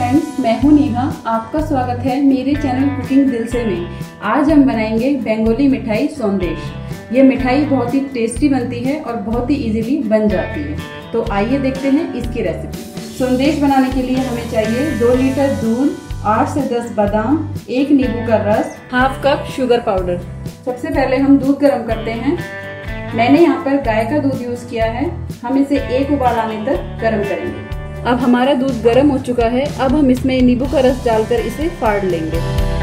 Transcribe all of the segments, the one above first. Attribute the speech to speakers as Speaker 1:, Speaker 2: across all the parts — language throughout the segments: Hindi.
Speaker 1: फ्रेंड्स, मैं हूं नेहा। आपका स्वागत है मेरे चैनल कुकिंग दिल से में। आज हम बनाएंगे बंगाली मिठाई संदेश। ये मिठाई बहुत ही टेस्टी बनती है और बहुत ही इजीली बन जाती है। तो आइए देखते हैं इसकी रेसिपी। संदेश बनाने के लिए हमें चाहिए 2 लीटर दूध, 8 से 10 बादाम, 1 नींबू का रस, हाफ कप शुगर पाउडर। सबसे पहले हम दूध गर्म करते हैं। मैंने यहाँ पर गाय का दूध यूज किया है। हम इसे 1 उबाल आने तक गर्म करेंगे। अब हमारा दूध गर्म हो चुका है। अब हम इसमें नींबू का रस डालकर इसे फाड़ लेंगे।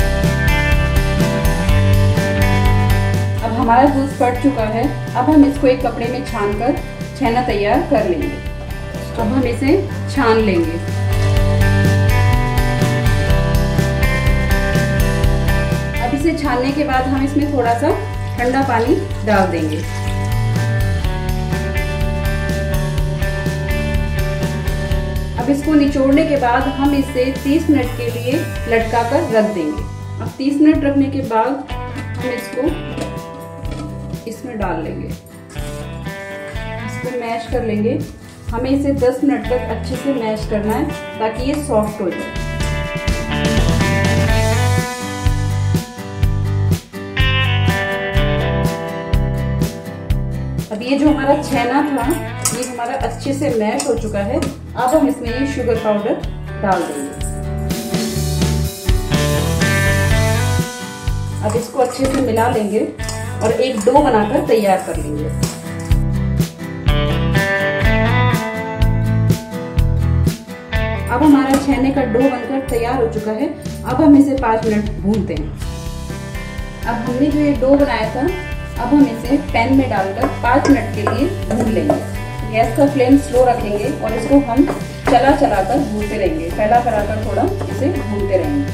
Speaker 1: अब हमारा दूध फट चुका है। अब हम इसको एक कपड़े में छानकर छेना तैयार कर लेंगे। अब हम इसे छान लेंगे। अब इसे छानने के बाद हम इसमें थोड़ा सा ठंडा पानी डाल देंगे। अब इसको निचोड़ने के बाद हम इसे 30 मिनट के लिए लटका कर रख देंगे। अब 30 मिनट रखने के बाद हम इसको इसमें डाल लेंगे। इसको मैश कर लेंगे। हमें इसे 10 मिनट तक अच्छे से मैश करना है ताकि ये सॉफ्ट हो जाए। अब ये जो हमारा छेना था ये हमारा अच्छे से मैश हो चुका है। अब हम इसमें ये शुगर पाउडर डाल देंगे। अब इसको अच्छे से मिला लेंगे और एक डो बनाकर तैयार कर लेंगे। अब हमारा छेने का डो बनकर तैयार हो चुका है। अब हम इसे 5 मिनट भूनते हैं। अब हमने जो ये डो बनाया था, अब हम इसे पैन में डालकर 5 मिनट के लिए भून लेंगे। गैस का फ्लेम स्लो रखेंगे और इसको हम चला कर भूनते रहेंगे। फैला कर थोड़ा इसे भूनते रहेंगे।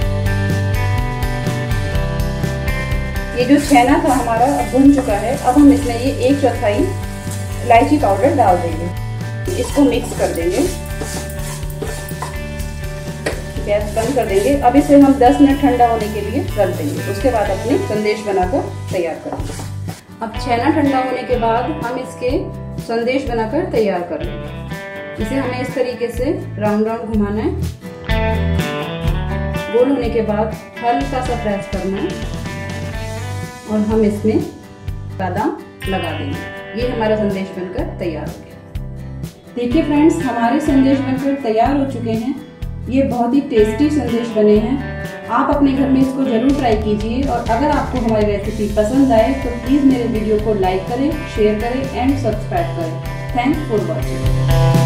Speaker 1: ये जो छेना था हमारा अब भून चुका है। अब हम इसमें ये 1/4 इलायची पाउडर डाल देंगे। इसको मिक्स कर देंगे। गैस बंद कर देंगे। अब इसे हम 10 मिनट ठंडा होने के लिए रख देंगे। उसके बाद अपने संदेश बनाकर तैयार करेंगे। अब छेना ठंडा होने के बाद हम इसके संदेश बनाकर तैयार कर लेंगे। इसे हमें इस तरीके से राउंड राउंड घुमाना है। गोल होने के बाद हल्का सा प्रेस करना है और हम इसमें बादाम लगा देंगे। ये हमारा संदेश बनकर तैयार हो गया। देखिए फ्रेंड्स, हमारे संदेश बनकर तैयार हो चुके हैं। ये बहुत ही टेस्टी संदेश बने हैं। आप अपने घर में इसको जरूर ट्राई कीजिए और अगर आपको हमारी रेसिपी पसंद आए तो प्लीज़ मेरे वीडियो को लाइक करें, शेयर करें एंड सब्सक्राइब करें। Thanks for watching.